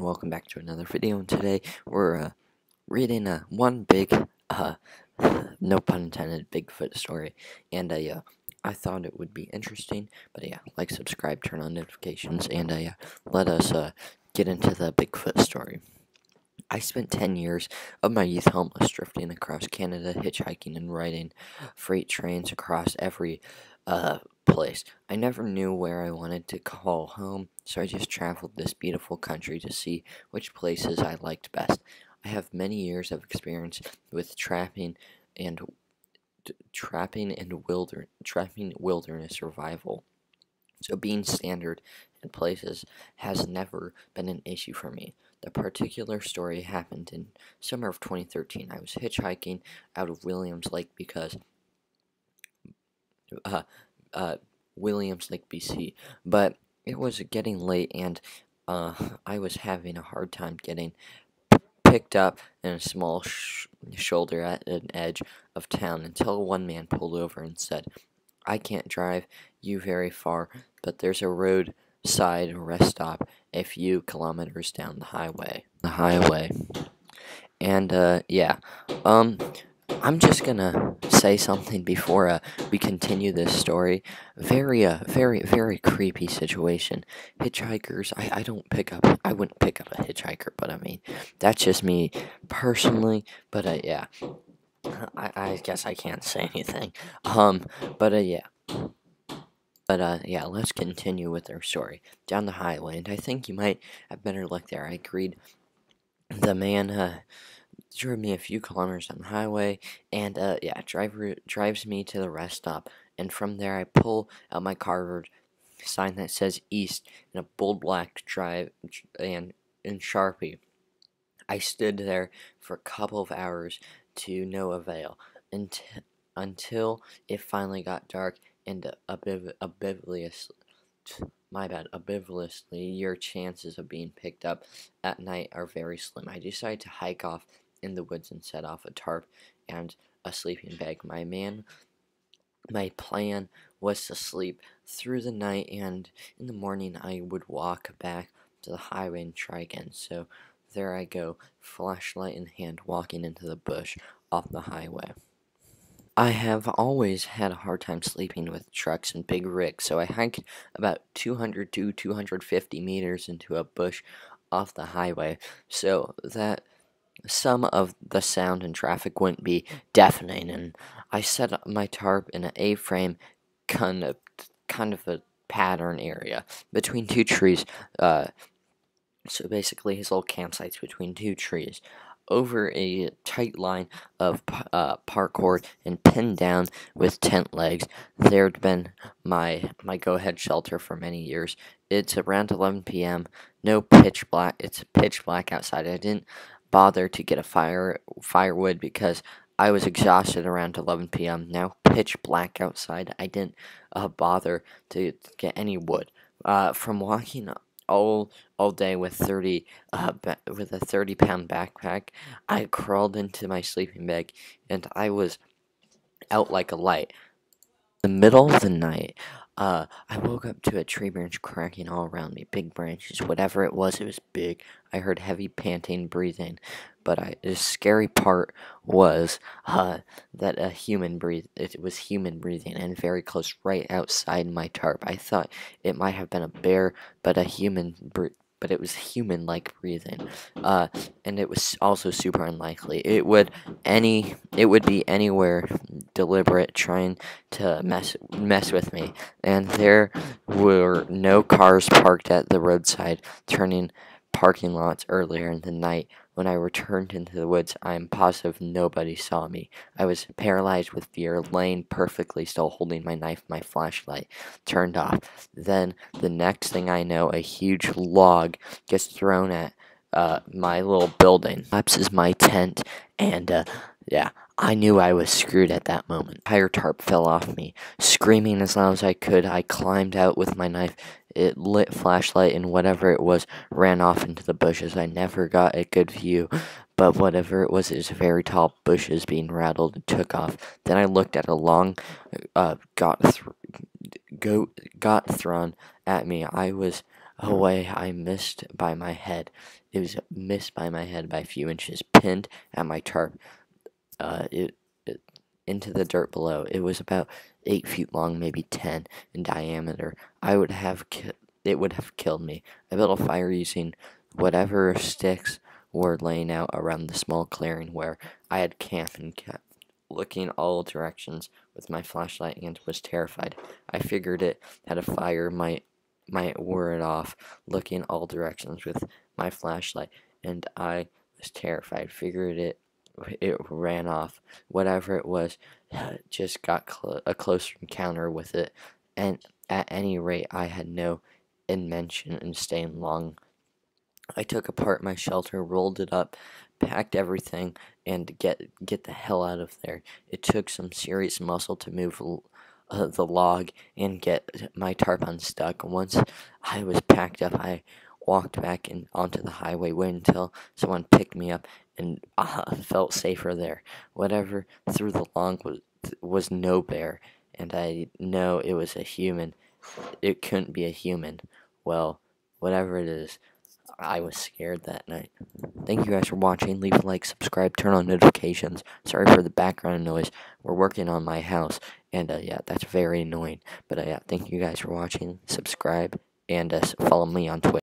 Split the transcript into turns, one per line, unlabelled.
welcome back to another video. And today we're reading one big, no pun intended, Bigfoot story. And yeah, I thought it would be interesting. But yeah, like, subscribe, turn on notifications, and yeah, let us get into the Bigfoot story. I spent 10 years of my youth homeless, drifting across Canada, hitchhiking and riding freight trains across every place. I never knew where I wanted to call home, so I just traveled this beautiful country to see which places I liked best. I have many years of experience with trapping wilderness survival. So being standard in places has never been an issue for me. The particular story happened in summer of 2013. I was hitchhiking out of Williams Lake because Williams Lake, BC, but it was getting late and I was having a hard time getting picked up in a small shoulder at an edge of town until one man pulled over and said, "I can't drive you very far, but there's a roadside rest stop a few kilometers down the highway." And yeah, I'm just gonna say something before we continue this story. Very creepy situation. Hitchhikers, I wouldn't pick up a hitchhiker, but I mean, that's just me personally. But yeah, I guess I can't say anything. Yeah. Yeah, let's continue with our story. Down the highway, and I think you might have better luck there. I agreed. The man drove me a few kilometers down the highway, and yeah, drives me to the rest stop. And from there, I pull out my cardboard sign that says East in a bold black drive and in Sharpie. I stood there for a couple of hours to no avail until it finally got dark and ambiguously, your chances of being picked up at night are very slim. I decided to hike off in the woods and set off a tarp and a sleeping bag. My plan was to sleep through the night, and in the morning I would walk back to the highway and try again. So there I go, flashlight in hand, walking into the bush off the highway. I have always had a hard time sleeping with trucks and big rigs, so I hiked about 200 to 250 meters into a bush off the highway so that some of the sound and traffic wouldn't be deafening, and I set up my tarp in an A-frame kind of a pattern area between two trees. So basically his old campsite's between two trees, over a tight line of paracord and pinned down with tent legs. There'd been my go-ahead shelter for many years. It's around 11 p.m. No pitch black. It's pitch black outside. I didn't bother to get a firewood because I was exhausted around 11 p.m. Now pitch black outside. I didn't bother to get any wood. From walking all day with a 30-pound backpack, I crawled into my sleeping bag and I was out like a light. In the middle of the night, I woke up to a tree branch cracking all around me. Big branches, whatever it was big. I heard heavy panting, breathing. But the scary part was that it was human breathing, and very close, right outside my tarp. I thought it might have been a bear, but it was human-like breathing, and it was also super unlikely. It would be anywhere deliberate, trying to mess with me. And there were no cars parked at the roadside, turning parking lots earlier in the night. When I returned into the woods, I am positive nobody saw me. I was paralyzed with fear, laying perfectly still, holding my knife, my flashlight turned off. Then, the next thing I know, a huge log gets thrown at my little building. Collapses my tent, and yeah, I knew I was screwed at that moment. The entire tarp fell off me. Screaming as loud as I could, I climbed out with my knife. It lit flashlight, and whatever it was ran off into the bushes. I never got a good view, but whatever it was very tall bushes being rattled and took off. Then I looked at a long got thrown at me. I was away, I missed by my head. It was missed by my head by a few inches, pinned at my tarp. It into the dirt below. It was about 8 feet long, maybe 10 in diameter. It would have killed me. I built a fire using whatever sticks were laying out around the small clearing where I had camped and kept looking all directions with my flashlight and was terrified. I figured it had a fire might ward off, looking all directions with my flashlight, and I was terrified. Figured it ran off. Whatever it was, just got a closer encounter with it, and at any rate, I had no intention in staying long. I took apart my shelter, rolled it up, packed everything, and get the hell out of there. It took some serious muscle to move the log and get my tarp unstuck. Once I was packed up, I walked back onto the highway, waited until someone picked me up, and felt safer there. Whatever threw the log was no bear, and I know it was a human. It couldn't be a human. Well, whatever it is, I was scared that night. Thank you guys for watching. Leave a like, subscribe, turn on notifications. Sorry for the background noise. We're working on my house, and yeah, that's very annoying. But yeah, thank you guys for watching. Subscribe, and follow me on Twitter.